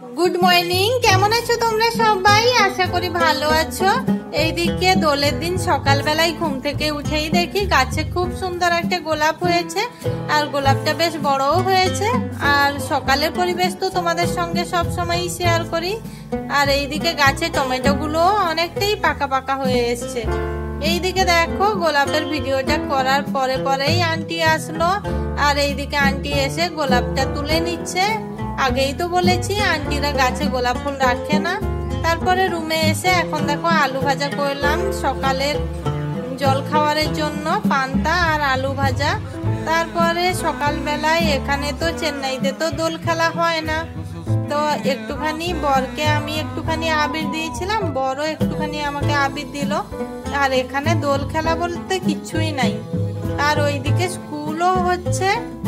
Good morning, কেমন আছো তোমরা সবাই? আশা করি ভালো আছো। এইদিকে দোলের দিন সকালবেলায় ঘুম থেকে উঠেই দেখি গাছে খুব সুন্দর একটা গোলাপ হয়েছে, আর গোলাপটা বেশ বড়ও হয়েছে। আর সকালের পরিবেশ তো তোমাদের সঙ্গে সব সময়ই শেয়ার করি। আর এইদিকে গাছে টমেটো গুলো অনেকটাই পাকা পাকা হয়ে এসছে। এইদিকে দেখো গোলাপের ভিডিওটা করার পরে পরেই আন্টি আসলো, আর এইদিকে আন্টি এসে গোলাপটা তুলে নিচ্ছে। আগেই তো বলেছি আন্টিরা গাছে গোলাপ ফুল রাখে না। তারপরে রুমে এসে এখন দেখো আলু ভাজা করলাম সকালের জল খাওয়ারের জন্য, পান্তা আর আলু ভাজা। তারপরে সকালবেলায় এখানে তো চেন্নাইতে তো দোল খেলা হয় না, তো একটুখানি বরকে আমি একটুখানি আবির দিয়েছিলাম, বড় একটুখানি আমাকে আবির দিল। আর এখানে দোল খেলা বলতে কিছুই নাই। আর ওইদিকে স্কুলও হচ্ছে,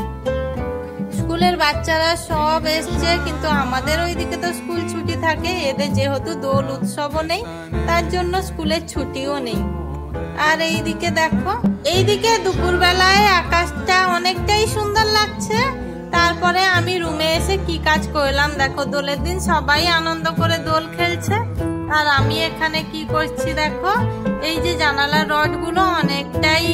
স্কুলের বাচ্চারা সব এসছে, কিন্তু আমাদের ওইদিকে তো স্কুল ছুটি থাকে। এদের যেহেতু দোল উৎসবও নেই, তার জন্য স্কুলের ছুটিও নেই। আর এইদিকে দেখো, এইদিকে দুপুরবেলায় আকাশটা অনেকটাই সুন্দর লাগছে। তারপরে আমি রুমে এসে কি কাজ করলাম দেখো। দোলের দিন সবাই আনন্দ করে দোল খেলছে, আর আমি এখানে কি করছি দেখো। এই যে জানালার রডগুলো অনেকটাই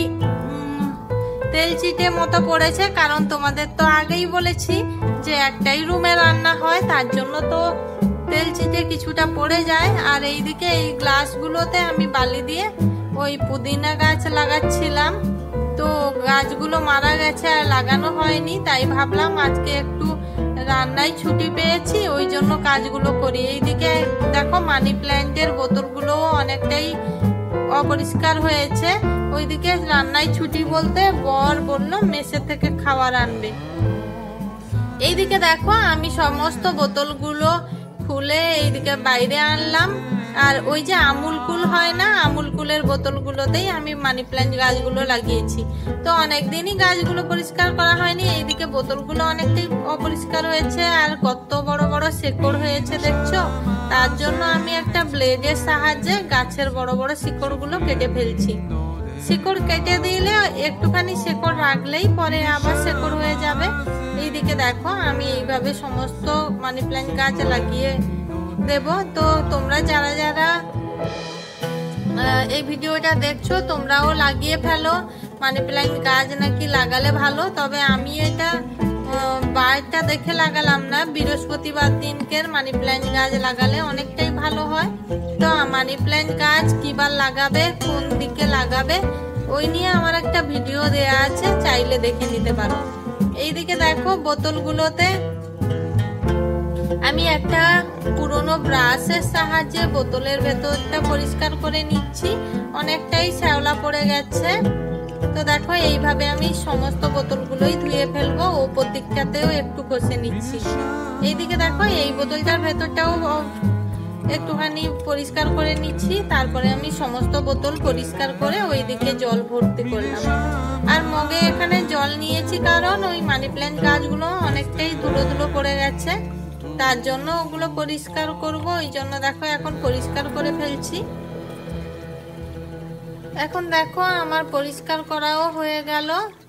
তেল চিটে মতো পড়েছে, কারণ তোমাদের তো আগেই বলেছি যে একটাই রুমে রান্না হয়, তার জন্য তো তেল চিটে কিছুটা পড়ে যায়। আর এইদিকে এই গ্লাসগুলোতে আমি বালি দিয়ে ওই পুদিনা গাছ লাগাচ্ছিলাম, তো গাছগুলো মারা গেছে আর লাগানো হয়নি। তাই ভাবলাম আজকে একটু রান্নায় ছুটি পেয়েছি, ওই জন্য কাজগুলো করি। এইদিকে দেখো মানি প্ল্যান্টের বোতলগুলো অনেকটাই অপরিষ্কার হয়েছে। ওইদিকে রান্নায় ছুটি বলতে বর বললো মেসে থেকে খাবার আনবে। এইদিকে দেখো আমি সমস্ত বোতলগুলো খুলে এইদিকে বাইরে আনলাম। আর ওই যে আমুল কুল হয় না, আমুল কুলের বোতলগুলোতেই আমি মানি প্ল্যান্ট গাছগুলো লাগিয়েছি। তো অনেকদিনই গাছগুলো পরিষ্কার করা হয়নি। এইদিকে বোতলগুলো অনেকটাই অপরিষ্কার হয়েছে, আর কত বড় বড় শেকড় হয়েছে দেখছো। তার জন্য আমি একটা ব্লেডের সাহায্যে গাছের বড় বড় শিকড়গুলো কেটে ফেলছি। শিকড় কেটে দিলে একটুখানি শিকড় রাখলেই পরে আবার শিকড় হয়ে যাবে। এইদিকে দেখো আমি এইভাবে সমস্ত মানি প্ল্যান্ট গাছ লাগিয়ে দেব। তো তোমরা যারা যারা এই ভিডিওটা দেখছো তোমরাও লাগিয়ে ফেলো। মানি প্ল্যান্ট গাছ নাকি লাগালে ভালো, তবে আমি এটা বারটা দেখে লাগালাম না, বৃহস্পতিবার দিনকের মানি প্ল্যান্ট গাছ লাগালে অনেকটাই ভালো হয়। তো মানি প্ল্যান্ট গাছ কিবার লাগাবে, কোন দিকে লাগাবে, ওই নিয়ে আমার একটা ভিডিও দেয়া আছে, চাইলে দেখে নিতে পারো। এইদিকে দেখো বোতলগুলোতে আমি একটা পুরনো ব্রাশের সাহায্যে বোতলের ভেতরটা পরিষ্কার করে নিচ্ছি, অনেকটাই শ্যাওলা পড়ে গেছে। তো দেখো এইভাবে আমি সমস্ত বোতলগুলোই ধুয়ে ফেলবো, ওপর দিকটাতেও একটু ঘষে নিচ্ছি। এইদিকে দেখো এই বোতলটার ভেতরটাও একটুখানি পরিষ্কার করে নিচ্ছি। তারপরে আমি সমস্ত বোতল পরিষ্কার করে ওইদিকে জল ভর্তি করলাম। আর মগে এখানে জল নিয়েছি, কারণ ওই মানি প্ল্যান্ট গাছগুলো অনেকটাই ধুলো ধুলো পড়ে গেছে, তার জন্য ওগুলো পরিষ্কার করব। ওই জন্য দেখো এখন পরিষ্কার করে ফেলছি। এখন দেখো আমার পরিষ্কার করাও হয়ে গেল।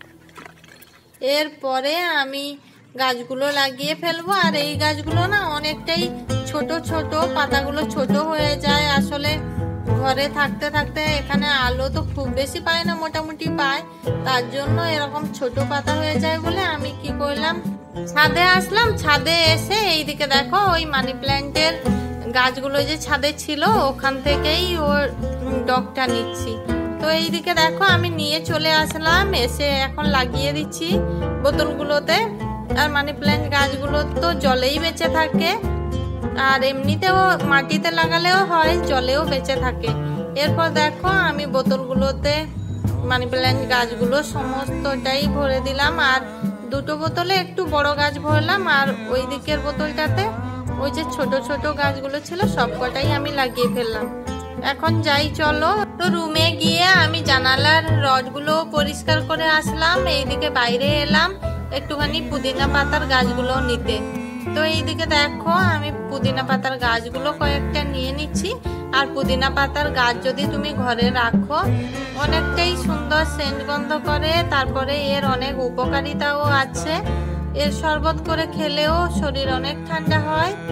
এরপরে আমি গাছগুলো লাগিয়ে ফেলবো। আর এই গাছগুলো না অনেকটাই ছোট ছোট, পাতাগুলো ছোট হয়ে যায়। আসলে ঘরে থাকতে থাকতে এখানে আলো তো খুব বেশি পায় না, মোটামুটি পায়, তার জন্য এরকম ছোট পাতা হয়ে যায় বলে আমি কি করলাম, ছাদে আসলাম। ছাদে এসে এইদিকে দেখো ওই মানি প্ল্যান্টের গাছগুলো যে ছাদে ছিল ওখান থেকেই ওর ডগটা নিচ্ছি। তো এইদিকে দেখো আমি নিয়ে চলে আসলাম, এসে এখন লাগিয়ে দিচ্ছি বোতলগুলোতে। আর মানি প্ল্যান্ট গাছগুলো তো জলেই বেঁচে থাকে, আর এমনিতেও মাটিতে লাগালেও হয়, জলেও বেঁচে থাকে। এরপর দেখো আমি বোতলগুলোতে মানি প্ল্যান্ট গাছগুলো সমস্তটাই ভরে দিলাম। আর দুটো বোতলে একটু বড় গাছ ভরলাম, আর ওই দিকের বোতলটাতে ওই যে ছোট ছোট গাছগুলো ছিল সবকটাই আমি লাগিয়ে ফেললাম। এখন যাই চলো। তো রুমে গিয়ে আমি জানালার রডগুলো পরিষ্কার করে আসলাম। এইদিকে বাইরে এলাম একটুখানি পুদিনা পাতার গাছগুলো নিতে। তো এইদিকে দেখো আমি পুদিনা পাতার গাছগুলো কয়েকটা নিয়ে নিচ্ছি। আর পুদিনা পাতার গাছ যদি তুমি ঘরে রাখো অনেকটাই সুন্দর সেন্ট গন্ধ করে, তারপরে এর অনেক উপকারিতাও আছে। এর শরবত করে খেলেও শরীর অনেক ঠান্ডা হয়।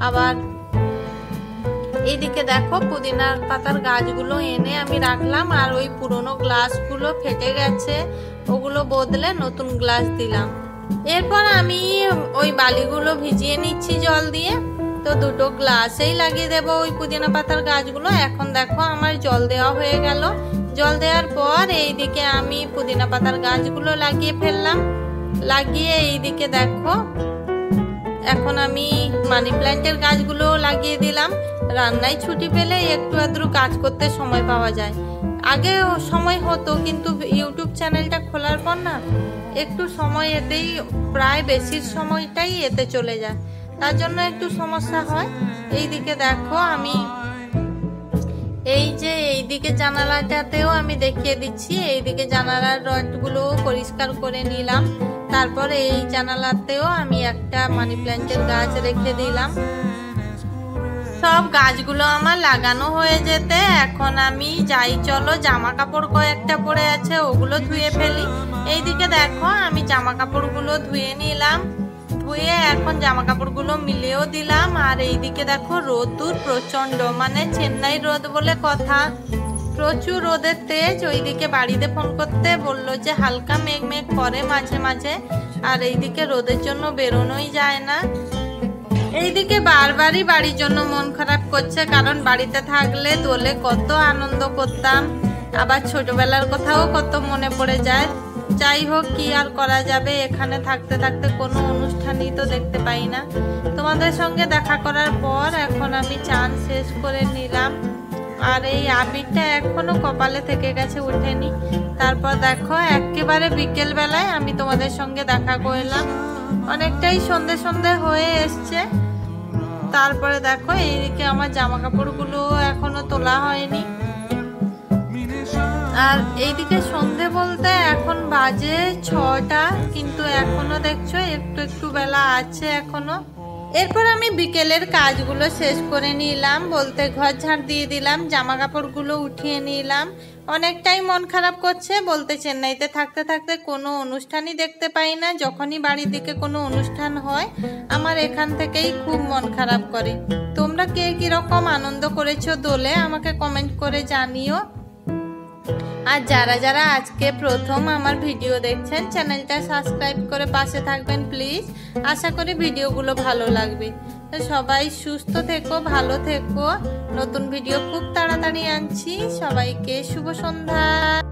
আবার এইদিকে দেখো পুদিনার পাতার গাছগুলো এনে আমি রাখলাম, আর ওই পুরনো গ্লাসগুলো ফেটে গেছে, ওগুলো বদলে নতুন গ্লাস দিলাম। এরপর আমি ওই বালিগুলো ভিজিয়ে নিচ্ছি জল দিয়ে, তো দুটো গ্লাসেই লাগিয়ে দেবো ওই পুদিনা পাতার গাছগুলো। এখন দেখো আমার জল দেওয়া হয়ে গেল। জল দেওয়ার পর এইদিকে আমি পুদিনা পাতার গাছগুলো লাগিয়ে ফেললাম। লাগিয়ে এইদিকে দেখো এখন আমি মানি প্ল্যান্টের গাছগুলো লাগিয়ে দিলাম। রান্নায় ছুটি পেলে একটু আধটু কাজ করতে সময় পাওয়া যায়। আগে সময় হতো, কিন্তু ইউটিউব চ্যানেলটা খোলার পর না একটু সময় এতেই প্রায় বেশি সময়টাই এতে চলে যায়, তার জন্য একটু সমস্যা হয়। এইদিকে দেখো আমি এইদিকে জানালাটাতেও আমি দেখিয়ে দিচ্ছি। এইদিকে জানালার রডগুলো পরিষ্কার করে নিলাম। তারপরে এই জানালাতেও আমি একটা মানি প্ল্যান্টের গাছ রেখে দিলাম। সব গাছগুলো আমার লাগানো হয়ে যেতে এখন আমি যাই, চলো জামা কাপড় কয়েকটা পড়ে আছে ওগুলো ধুয়ে ফেলি। এইদিকে দেখো আমি জামা কাপড়গুলো ধুয়ে নিলাম। ধুয়ে এখন জামা কাপড়গুলো মিলেও দিলাম। আর এইদিকে দেখো রোদ্দুর প্রচন্ড, মানে চেন্নাই রোদ বলে কথা, প্রচুর রোদের তেজ। ওইদিকে বাড়িতে ফোন করতে বললো যে হালকা মেঘ মেঘ করে মাঝে মাঝে, আর এইদিকে রোদের জন্য বেরোনোই যায় না। এইদিকে বারবারই বাড়ির জন্য মন খারাপ করছে, কারণ বাড়িতে থাকলে দোলে কত আনন্দ করতাম, আবার ছোটবেলার কথাও কত মনে পড়ে যায়। যাই হোক, কি আর করা যাবে, এখানে থাকতে থাকতে কোনো অনুষ্ঠানই তো দেখতে পাই না। তোমাদের সঙ্গে দেখা করার পর এখন আমি চান শেষ করে নিলাম, আর এই আবিরটা এখনো কপালে থেকে গেছে, উঠেনি। তারপর দেখো একেবারে বিকেল বেলায় আমি তোমাদের সঙ্গে দেখা করলাম, অনেকটাই সন্ধে সন্ধে হয়ে এসছে। তারপরে দেখো এইদিকে আমার জামা কাপড়গুলো এখনো তোলা হয়নি। আর এইদিকে সন্ধে বলতে এখন বাজে 6টা, কিন্তু এখনো দেখছো একটু একটু বেলা আছে এখনো। এরপর আমি বিকেলের কাজগুলো শেষ করে নিলাম, বলতে ঘর ঝাড় দিয়ে দিলাম, জামা কাপড়গুলো উঠিয়ে নিলাম। অনেকটাই মন খারাপ করছে, বলতে চেন্নাইতে থাকতে থাকতে কোনো অনুষ্ঠানই দেখতে পাই না। যখনই বাড়ির দিকে কোনো অনুষ্ঠান হয় আমার এখান থেকেই খুব মন খারাপ করে। তোমরা কে কিরকম আনন্দ করেছো দোলে আমাকে কমেন্ট করে জানিও। আর যারা যারা আজকে প্রথম আমার ভিডিও দেখছেন চ্যানেলটা সাবস্ক্রাইব করে পাশে থাকবেন প্লিজ। আশা করি ভিডিওগুলো ভালো লাগবে। তো সবাই সুস্থ থেকো, ভালো থেকো। নতুন ভিডিও খুব তাড়াতাড়ি আনছি। সবাইকে শুভ সন্ধ্যা।